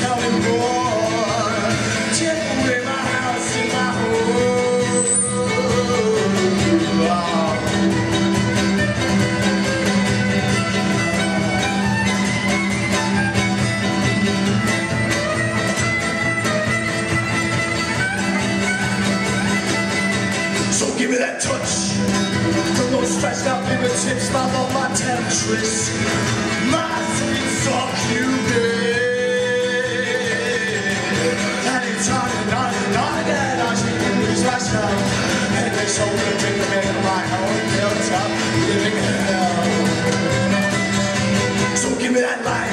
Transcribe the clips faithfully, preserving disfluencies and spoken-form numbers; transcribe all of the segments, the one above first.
tell me more. Take away my house and my home. So give me that touch. From those stretched out fingertips, my love, my temptress, my sweet soft Cupid. And it's on and on and on again, I see you lose myself. And they so good, take a man in my own hilltop, living hell. So give me that light.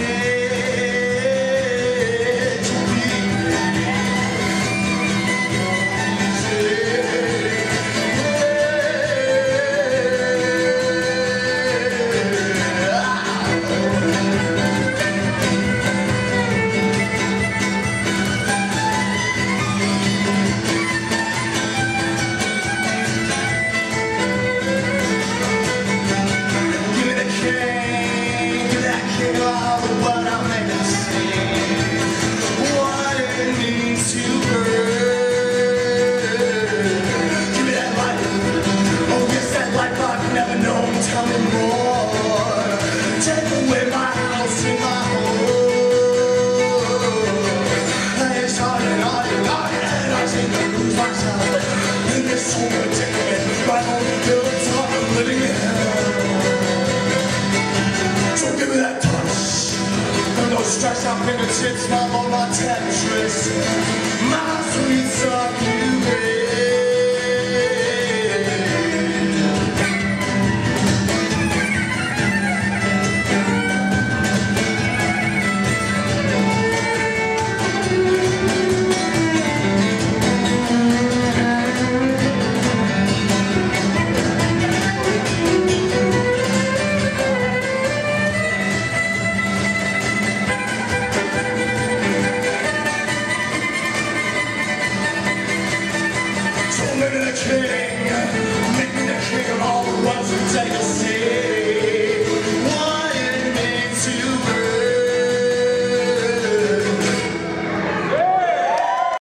Tell me more. Take away my house and my home. And it's on and on and on and I seem to lose myself in this so ridiculous, my own hilltop of living hell. So give me that touch. From those stretched out fingertips, my love, my temptress, my sweet soft